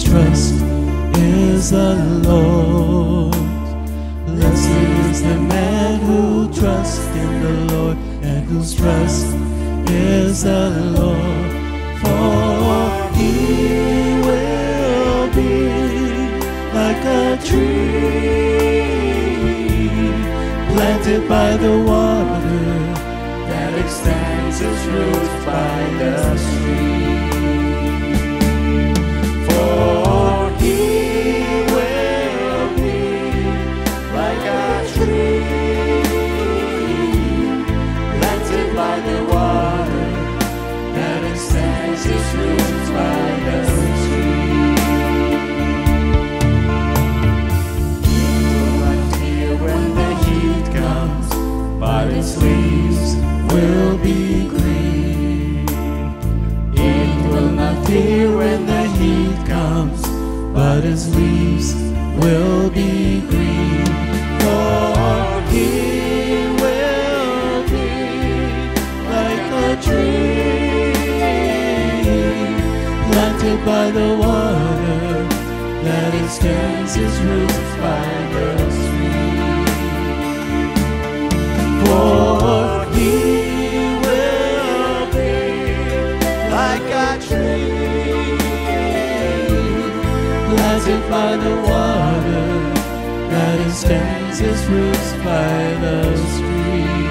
whose trust is the Lord. Blessed is the man who trusts in the Lord and whose trust is the Lord. For he will be like a tree planted by the water that extends its roots by the stream. For he will be like a tree planted by the water that extends its roots by the stream. It will not fear when the heat comes, but its leaves will be green. It will not fear when the heat comes, but its leaves will be green. For he will be like a tree planted by the water that extends its roots by the stream. For he will be like a tree planted by the water that extends its roots by the stream.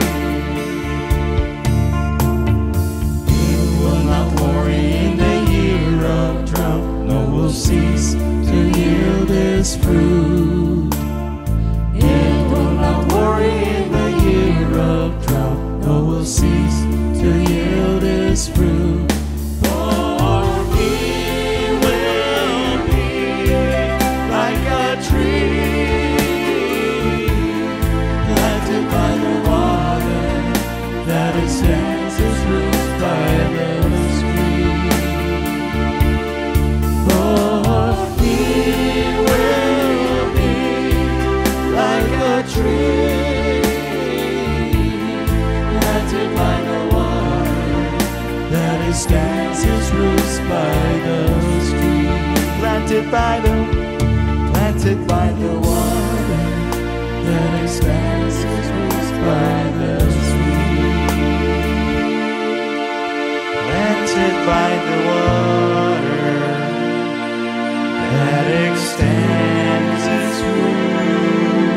He will not worry in the year of drought, nor will cease to yield his fruit. It will not worry in the year of drought, nor will cease to yield his fruit. For he will be like a tree planted by the water that extends its roots by the stream. For he will be like a tree planted by the water that extends its roots by the stream. Planted by the water that extends its roots by the stream. Planted by the water that extends its roots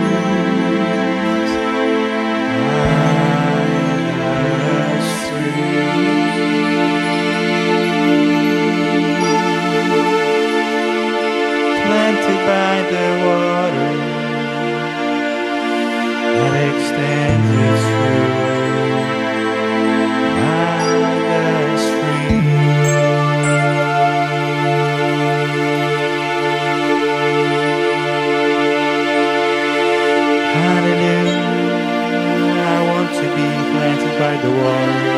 by the stream. Planted by the water that extends its roots by the stream. Hallelujah, I want to be planted by the water.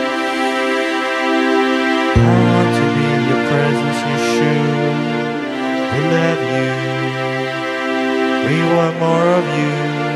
I want to be in your presence, Yeshua. We love you. We want more of you.